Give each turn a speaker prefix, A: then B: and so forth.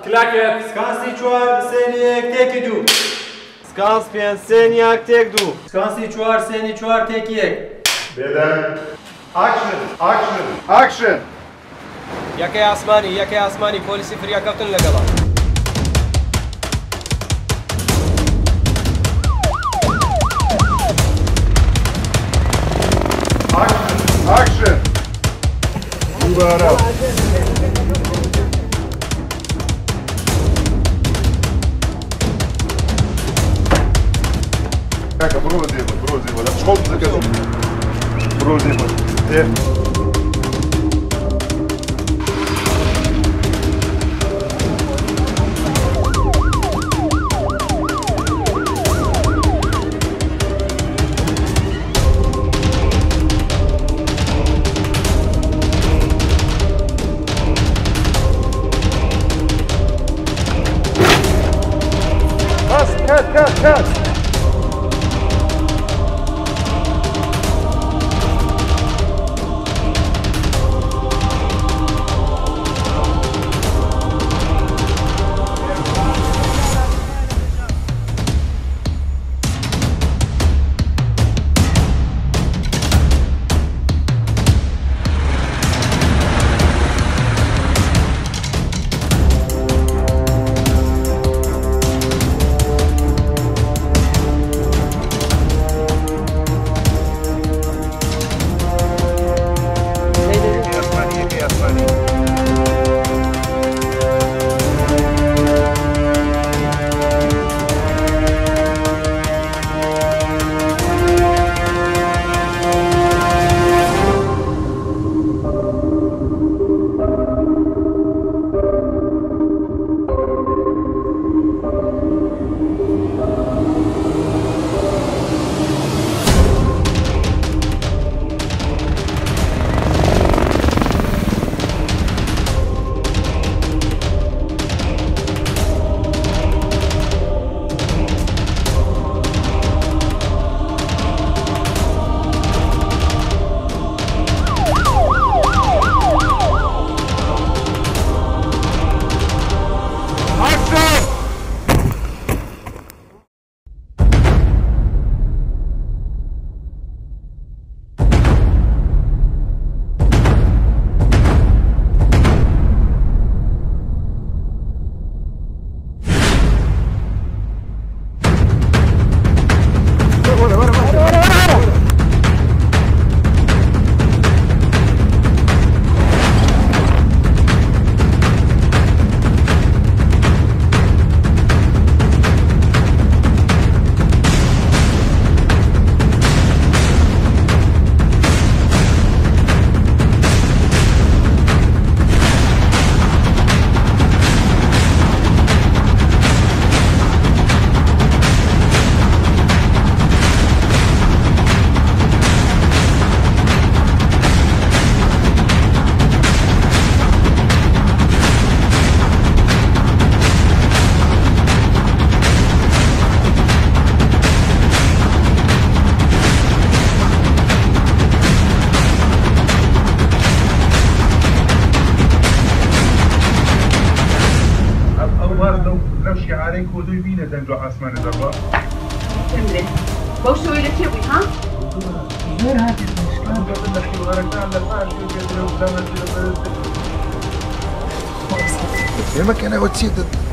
A: كلاكت
B: سکانسی 4 سێنی 1 تێکی 2
C: سکانس 5 سێنیاک تێک 2
B: سکانسی 4 سێنی 4 تێکی 1
D: بدن اکشن
C: یەکەی ئاسمانی پۆلیسی فریاکەوتن لەگەڵا
D: اکشن دوباره كاكا برو زيبا لا تشخط كذا برو زيبا ايه كات شعارك ودوي بينا دنجو عاصمان الضباء
E: تمرين بوشو إلى كيوي ها؟
D: غير هذه المشكلة قبل نحكي ورقنا على فاش يقدروا بلا ما تصير المكنة وتسيد